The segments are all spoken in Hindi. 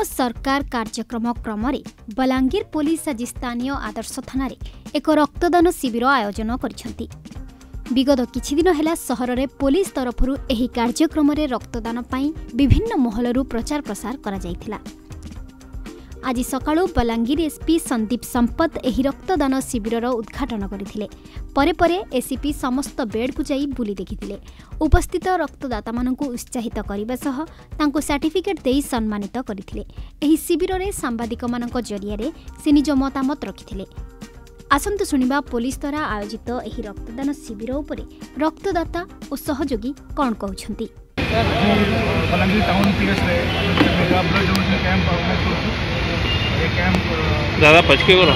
सरकार कार्यक्रम क्रम बलांगीर पुलिस आज स्थानीय आदर्श थाना एक रक्तदान शिविर आयोजन करिसेंती। विगत किछि दिन हेला सहर में पुलिस तरफरु एही कार्यक्रम रक्तदान पाई विभिन्न महलरू प्रचार प्रसार करा जायथिला। आज सकाळु बलांगीर एसपी संदीप संपत एही रक्तदान शिविर उद्घाटन करथिले। परे परे एसीपी समस्त बेड को जाई बुली देखिथिले। उपस्थित रक्तदाता मानकु उत्साहित करबा सह तांको सर्टिफिकेट देई सम्मानित करथिले। एही शिविर रे सांबादिक मानक जरिया रे से निज मतामत रखिथिले। आसंतु सुनिबा पुलिस द्वारा आयोजित एही रक्तदान शिविर उपरे रक्तदाता और सहयोगी कौन कहउछंती। बलांगीर टाउन पीएस रे mega blood donation camp organise करछु। ये कैंप दादा पचके करो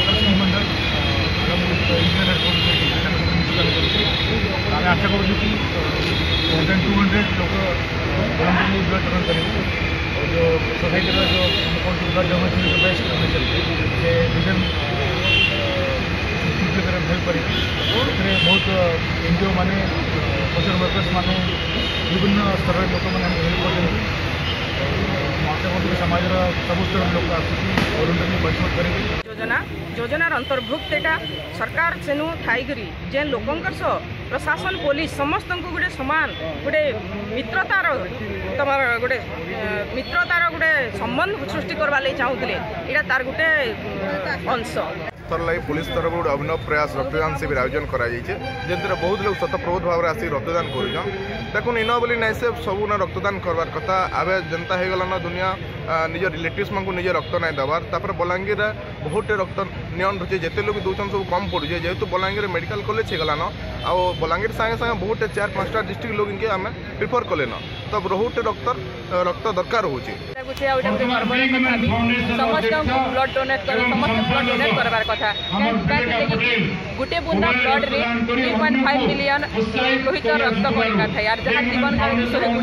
आम्ही आशा करू की more than 200 लोक ब्लड डोनेट करेंगे। और जो सोसाइटी का जो ब्लड डोनेशन का बेस्ट डोनेशन ये विजन हेल्प करेंगे। बहुत एनजीओ माने सोशल वर्कर्स माने विभिन्न स्तर लोक मैंने हेल्प करेंगे। समाज सब स्तर लोक आसुच्च योजना योजनार अंतर्भुक्त एटा सरकार सेनु थाईकरी जेन लोकंकर सह प्रशासन पुलिस समस्त को गोटे सामान गोटे मित्रतार तमार गोटे मित्रतार गोटे संबंध सृष्टि करवा लई चाहूले। एटा तार गोटे अंश लगी पुलिस तरफ गोटे अभिनव प्रयास रक्तदान शिविर आयोजन कर बहुत लोग स्वतःप्रभुत भाव में आसिक रक्तदान कर इन बोली ना से सबू ना रक्तदान करवार कथा। आवे जनता हो गला ना दुनिया निज रिलेटिव्स मानक निजे रक्त ना देवार। तापर बलांगीर बहुत रक्त नियन रुचे जिते लोग दूसर सब कम पड़ुचे जेहेतु बलांगीर मेडिकल कॉलेज होगला न आ बलांगीर सागे सागे बहुत 4-5टा डिस्ट्रिक्ट लोग इनके आम प्रिफर कले न तब बहुत रक्त दरकार होची। गोटे बुंदा ब्लड रे 3.5 मिलियन लोहित रक्त पड़ेगा था यार जहाँ जीवन का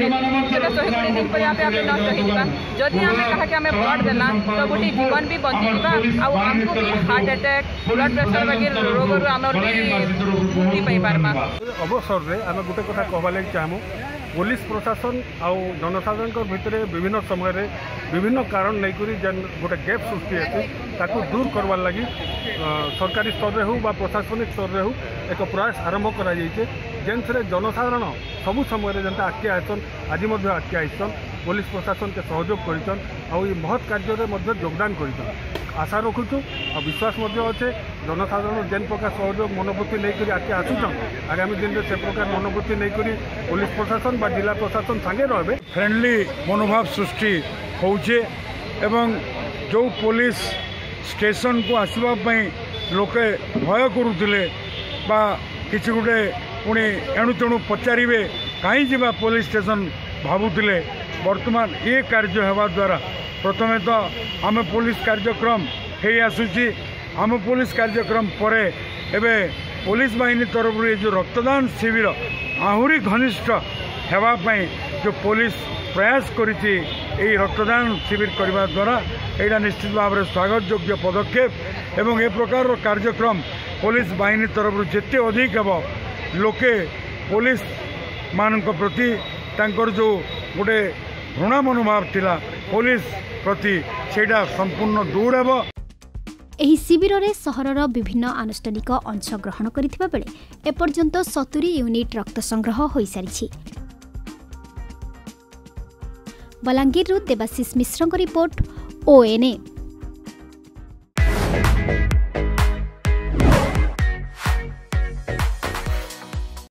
120 दिन पर आप नष्ट होगा। जदि आम कहा ब्लड देना तो गोटे जीवन भी बची आमको भी हार्ट अटैक ब्लड प्रेशर वगैरह रोग मुक्ति पाई पार्मा। अवसर में आम गोटे कथा कहवा लगे चाहूँ पुलिस प्रशासन आउ जनसाधारण भितर विभिन्न समय विभिन्न कारण नहीं जेन गोटे गैप सृष्टि है दूर करवार लगी सरकारी स्तर में हो प्रशासनिक स्तर में हो एक प्रयास आरंभ कर जेन जनसाधारण सबू समय जनता आगे आसन आज आगे आसन पुलिस प्रशासन के सहयोग कर महत् कार्य में योगदान कर आशा रखुचु और विश्वास अच्छे जनसाधारण जेन प्रकार सहयोग मनोवृत्ति नहीं आगे आसुचन आगामी दिन में से प्रकार मनोवृत्ति नहीं पुलिस प्रशासन बा जिला प्रशासन संगे रहे फ्रेंडली मनोभाव सृष्टि होचे एवं जो पुलिस स्टेशन को आसवाई लोके भय करुले बा किसी गोटे पुणी एणु तेणु पचारे कहीं जावा पुलिस स्टेशन भावुले वर्तमान ये कार्य होगा द्वारा प्रथमे तो आम पुलिस कार्यक्रम हो आसूची आम पुलिस कार्यक्रम पर एवं पुलिस बाहिनी तरफ ये जो रक्तदान शिविर आहरी घनिष्ठ होगापाई जो पुलिस प्रयास करी रक्तदान शिविर करने द्वारा यहाँ निश्चित भाव में स्वागत योग्य पदक्षेप एवं ए प्रकार कार्यक्रम पुलिस बाहिनी तरफ जिते अधिक हे लोके पुलिस मान प्रति तांकर जो गोटे घृणा मनोभाव थिला पुलिस प्रति सेटा संपूर्ण दूर हेब। एही शिविर रे सहरर विभिन्न आनुष्ठानिक अंश ग्रहण करिथिबा बेले एपर्यंत 70 यूनिट रक्त संग्रह होई सारिछि। Balangir Debashish Mishra report ONA।